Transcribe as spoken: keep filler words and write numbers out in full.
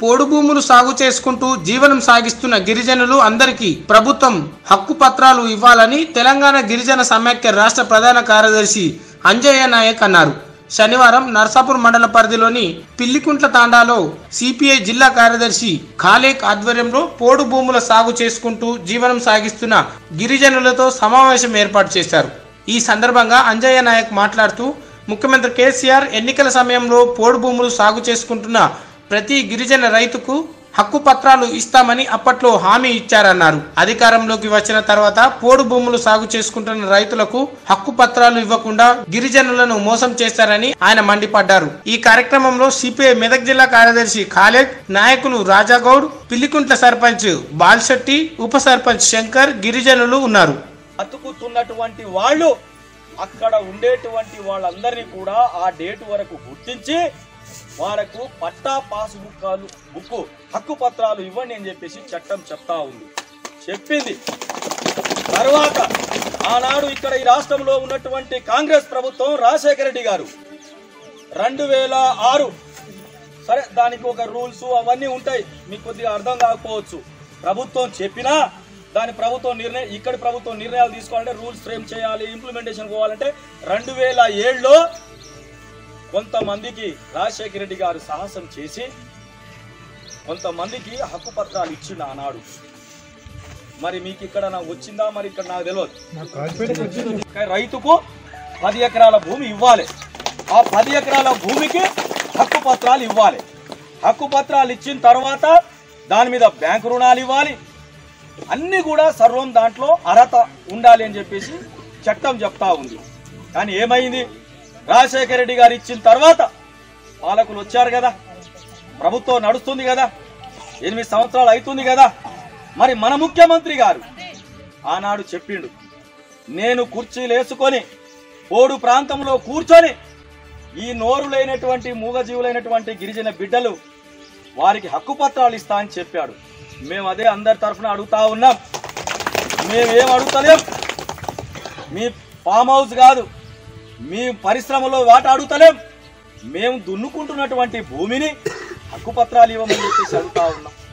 పోడు భూములు సాగు చేసుకుంటూ జీవనం సాగిస్తున్న గిరిజనులు అందరికీ ప్రభుత్వం హక్కు పత్రాలు ఇవ్వాలని తెలంగాణ గిరిజన సమైక్య రాష్ట్ర ప్రధాన కార్యదర్శి అంజయ్య నాయక్ అన్నారు. శనివారం నర్సాపూర్ మండల పరిధిలోని పిల్లికుంట్ల తాండాలో సిపిఐ జిల్లా కార్యదర్శి ఖాలేక్ ఆధ్వర్యంలో పోడు భూముల సాగు చేసుకుంటూ జీవనం సాగిస్తున్న గిరిజనులతో సమావేశం ఏర్పాటు చేశారు. ఈ సందర్భంగా అంజయ్య నాయక్ మాట్లాడుతూ ముఖ్యమంత్రి కేసీఆర్ ఎన్నికల సమయంలో పోడు భూములు సాగు చేసుకుంటున్న ప్రతి గిరిజన రైతుకు హక్కు పత్రాలు ఇస్తామని అప్పట్లో హామీ ఇచ్చారన్నారు. అధికారంలోకి వచ్చిన తర్వాత పోడు భూములు సాగు చేసుకుంటున్న రైతులకు హక్కు పత్రాలు ఇవ్వకుండా గిరిజనులను మోసం చేశారని ఆయన మండిపడ్డారు. ఈ కార్యక్రమంలో సిపిఐ మెదక్ జిల్లా కార్యదర్శి ఖాలేద్, నాయకులు రాజాగౌడ్, పిల్లికుంట్ల సర్పంచ్ బాల్శెట్టి, ఉప సర్పంచ్ శంకర్, గిరిజనులు ఉన్నారు. అతుకుతున్నటువంటి వాళ్ళు అక్కడ ఉండేటువంటి వాళ్ళందరినీ కూడా ఆ డేట్ వరకు గుర్తించి వారికి పట్టా పాస్ బుక్కాలు బుక్కు హక్కు పత్రాలు ఇవ్వండి అని చెప్పేసి చట్టం చెప్తా ఉంది చెప్పింది. తర్వాత ఆనాడు ఇక్కడ ఈ రాష్ట్రంలో ఉన్నటువంటి కాంగ్రెస్ ప్రభుత్వం రాజశేఖర రెడ్డి గారు రెండు వేల ఆరు సరే దానికి ఒక రూల్స్ అవన్నీ ఉంటాయి, మీకు కొద్దిగా అర్థం కాకపోవచ్చు. ప్రభుత్వం చెప్పినా దాని ప్రభుత్వం నిర్ణయం ఇక్కడ ప్రభుత్వం నిర్ణయాలు తీసుకోవాలంటే రూల్స్ ఫ్రేమ్ చేయాలి, ఇంప్లిమెంటేషన్ పోవాలంటే రెండు వేల ఏడులో కొంతమందికి రాజశేఖర రెడ్డి గారు సాహసం చేసి కొంతమందికి హక్కు పత్రాలు ఇచ్చిండు ఆనాడు. మరి మీకు ఇక్కడ నాకు వచ్చిందా, మరి ఇక్కడ నాకు తెలియదు. రైతుకు పది ఎకరాల భూమి ఇవ్వాలి, ఆ పది ఎకరాల భూమికి హక్కు పత్రాలు ఇవ్వాలి. హక్కు పత్రాలు ఇచ్చిన తర్వాత దాని మీద బ్యాంకు రుణాలు ఇవ్వాలి, అన్ని కూడా సర్వం దాంట్లో అర్హత ఉండాలి అని చెప్పేసి చట్టం చెప్తా ఉంది. కానీ ఏమైంది, రాజశేఖర రెడ్డి గారు ఇచ్చిన తర్వాత పాలకులు వచ్చారు కదా, ప్రభుత్వం నడుస్తుంది కదా, ఎనిమిది సంవత్సరాలు అవుతుంది కదా. మరి మన ముఖ్యమంత్రి గారు ఆనాడు చెప్పిండు, నేను కుర్చీలు వేసుకొని పోడు ప్రాంతంలో కూర్చొని ఈ నోరు లేనటువంటి మూగజీవులైనటువంటి గిరిజన బిడ్డలు వారికి హక్కు పత్రాలు ఇస్తా అని చెప్పాడు. మేము అదే అందరి తరఫున అడుగుతా ఉన్నాం. మేమేం అడుగుతలేం, మీ ఫామ్ హౌస్ కాదు, మీ పరిశ్రమలో వాట అడుగుతలేం, మేము దున్నుకుంటున్నటువంటి భూమిని హక్కు పత్రాలు ఇవ్వమని చెప్పేసి అడుగుతా ఉన్నాం.